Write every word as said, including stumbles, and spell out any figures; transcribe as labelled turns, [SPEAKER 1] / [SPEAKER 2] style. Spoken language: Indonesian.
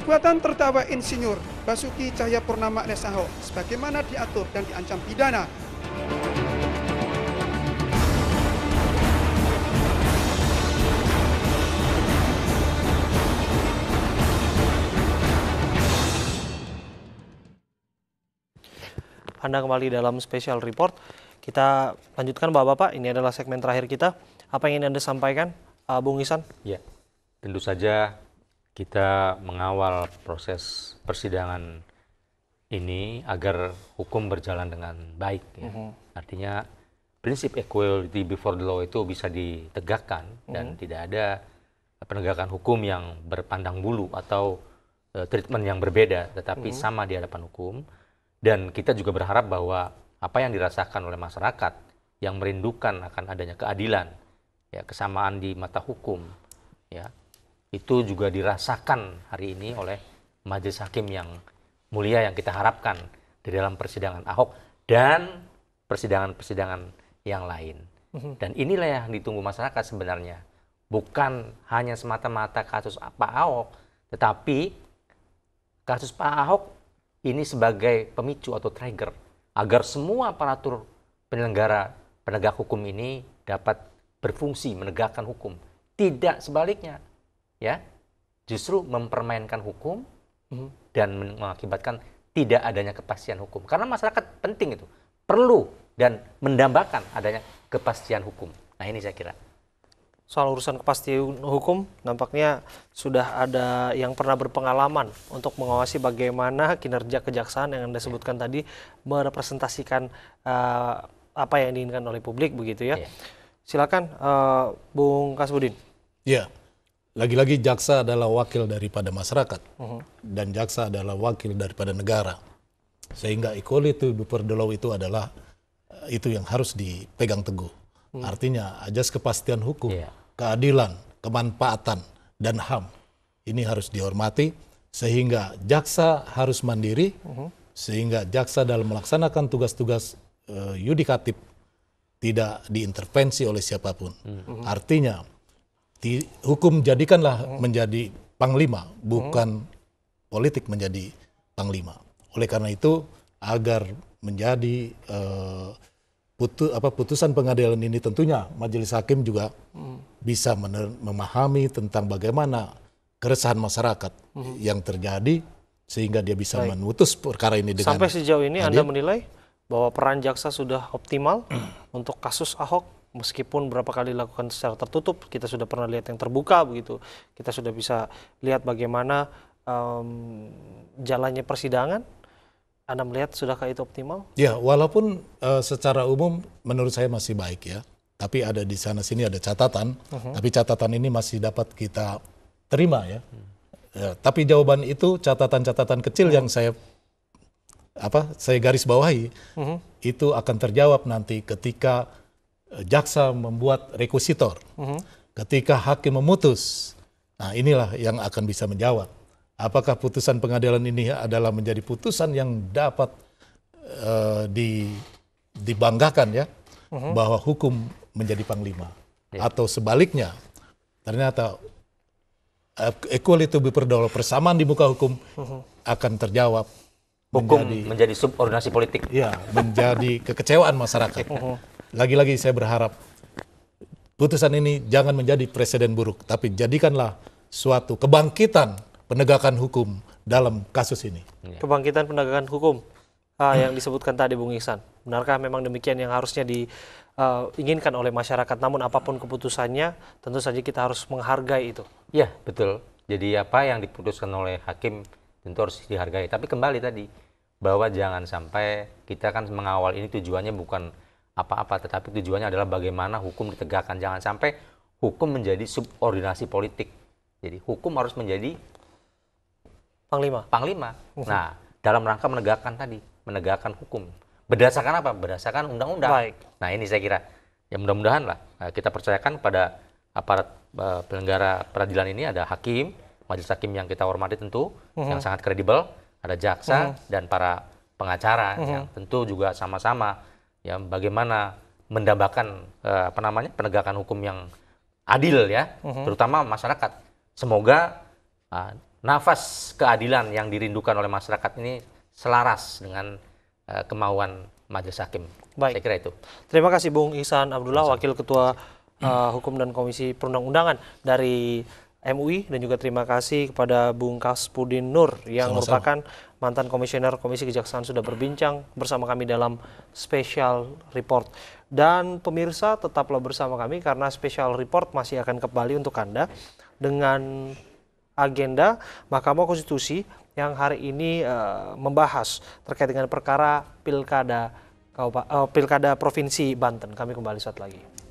[SPEAKER 1] perbuatan terdakwa Insinyur Basuki Cahayapurnama alias Ahok sebagaimana diatur dan diancam pidana.
[SPEAKER 2] Anda kembali dalam special report. Kita lanjutkan Bapak-Bapak, ini adalah segmen terakhir kita. Apa yang ingin Anda sampaikan, uh, Bung Ihsan?
[SPEAKER 3] Ya, tentu saja kita mengawal proses persidangan ini agar hukum berjalan dengan baik. Ya. Uh-huh. Artinya prinsip equality before the law itu bisa ditegakkan uh-huh. dan tidak ada penegakan hukum yang berpandang bulu atau uh, treatment yang berbeda, tetapi uh-huh. sama di hadapan hukum. Dan kita juga berharap bahwa apa yang dirasakan oleh masyarakat yang merindukan akan adanya keadilan, ya, kesamaan di mata hukum, ya, itu juga dirasakan hari ini oleh majelis hakim yang mulia yang kita harapkan di dalam persidangan Ahok dan persidangan-persidangan yang lain. Dan inilah yang ditunggu masyarakat sebenarnya. Bukan hanya semata-mata kasus Pak Ahok, tetapi kasus Pak Ahok ini sebagai pemicu atau trigger agar semua aparatur penyelenggara penegak hukum ini dapat berfungsi menegakkan hukum. Tidak sebaliknya, ya, justru mempermainkan hukum mm-hmm. dan mengakibatkan tidak adanya kepastian hukum. Karena masyarakat penting itu, perlu dan mendambakan adanya kepastian hukum. Nah ini saya kira.
[SPEAKER 2] Soal urusan kepastian hukum, nampaknya sudah ada yang pernah berpengalaman untuk mengawasi bagaimana kinerja kejaksaan yang Anda sebutkan ya. tadi merepresentasikan uh, apa yang diinginkan oleh publik, begitu ya. ya. Silakan uh, Bung Kasbudin.
[SPEAKER 4] Ya, lagi-lagi jaksa adalah wakil daripada masyarakat uh-huh. dan jaksa adalah wakil daripada negara. Sehingga equality before the law itu adalah uh, itu yang harus dipegang teguh. Hmm. Artinya ajas kepastian hukum, yeah. keadilan, kemanfaatan, dan H A M ini harus dihormati sehingga jaksa harus mandiri, uh-huh. sehingga jaksa dalam melaksanakan tugas-tugas uh, yudikatif tidak diintervensi oleh siapapun. Uh-huh. Artinya di, hukum jadikanlah uh-huh. menjadi panglima, bukan uh-huh. politik menjadi panglima. Oleh karena itu agar menjadi uh, Putu, apa, putusan pengadilan ini tentunya majelis hakim juga hmm. bisa mener, memahami tentang bagaimana keresahan masyarakat hmm. yang terjadi sehingga dia bisa Baik. memutus perkara ini dengan
[SPEAKER 2] Sampai sejauh ini adil. Anda menilai bahwa peran jaksa sudah optimal untuk kasus Ahok meskipun berapa kali dilakukan secara tertutup, kita sudah pernah lihat yang terbuka begitu. Kita sudah bisa lihat bagaimana um, jalannya persidangan. Anda melihat sudahkah itu optimal?
[SPEAKER 4] Ya, walaupun uh, secara umum menurut saya masih baik ya. Tapi ada di sana sini ada catatan. Uh-huh. Tapi catatan ini masih dapat kita terima ya. Uh. ya tapi jawaban itu catatan-catatan kecil uh-huh. yang saya apa saya garis bawahi uh-huh. itu akan terjawab nanti ketika uh, jaksa membuat rekusitor. Uh-huh. Ketika hakim memutus. Nah, inilah yang akan bisa menjawab. Apakah putusan pengadilan ini adalah menjadi putusan yang dapat uh, di, dibanggakan ya, uh-huh. bahwa hukum menjadi panglima. Yeah. Atau sebaliknya, ternyata uh, equality before the law, persamaan di muka hukum uh-huh. akan terjawab.
[SPEAKER 3] Hukum menjadi, menjadi subordinasi politik.
[SPEAKER 4] Ya, menjadi kekecewaan masyarakat. Uh-huh. Lagi-lagi saya berharap putusan ini jangan menjadi presiden buruk, tapi jadikanlah suatu kebangkitan penegakan hukum dalam kasus ini.
[SPEAKER 2] Kebangkitan penegakan hukum uh, yang disebutkan tadi Bung Ihsan. Benarkah memang demikian yang harusnya diinginkan uh, oleh masyarakat? Namun apapun keputusannya, tentu saja kita harus menghargai itu.
[SPEAKER 3] Ya, betul. Jadi apa yang diputuskan oleh hakim tentu harus dihargai. Tapi kembali tadi, bahwa jangan sampai kita kan mengawal ini tujuannya bukan apa-apa, tetapi tujuannya adalah bagaimana hukum ditegakkan. Jangan sampai hukum menjadi subordinasi politik. Jadi hukum harus menjadi
[SPEAKER 2] Panglima.
[SPEAKER 3] Panglima. Nah, dalam rangka menegakkan tadi, menegakkan hukum. Berdasarkan apa? Berdasarkan undang-undang.
[SPEAKER 2] Baik.
[SPEAKER 3] Nah, ini saya kira, ya mudah-mudahan lah kita percayakan pada aparat uh, penyelenggara peradilan ini ada hakim, majelis hakim yang kita hormati tentu, uh-huh. yang sangat kredibel, ada jaksa uh-huh. dan para pengacara uh-huh. yang tentu juga sama-sama ya bagaimana mendambakan uh, apa namanya penegakan hukum yang adil ya, uh-huh. terutama masyarakat. Semoga uh, nafas keadilan yang dirindukan oleh masyarakat ini selaras dengan uh, kemauan majelis hakim.
[SPEAKER 2] Baik.
[SPEAKER 3] Saya kira itu.
[SPEAKER 2] Terima kasih Bung Ihsan Abdullah, Wakil Ketua uh, Hukum dan Komisi Perundang-undangan dari M U I, dan juga terima kasih kepada Bung Kaspudin Nur yang
[SPEAKER 4] Sama-sama.
[SPEAKER 2] merupakan mantan komisioner Komisi Kejaksaan sudah berbincang bersama kami dalam Special Report. Dan pemirsa tetaplah bersama kami karena Special Report masih akan kembali untuk Anda dengan agenda Mahkamah Konstitusi yang hari ini uh, membahas terkait dengan perkara pilkada Pilkada Provinsi Banten. Kami kembali saat lagi.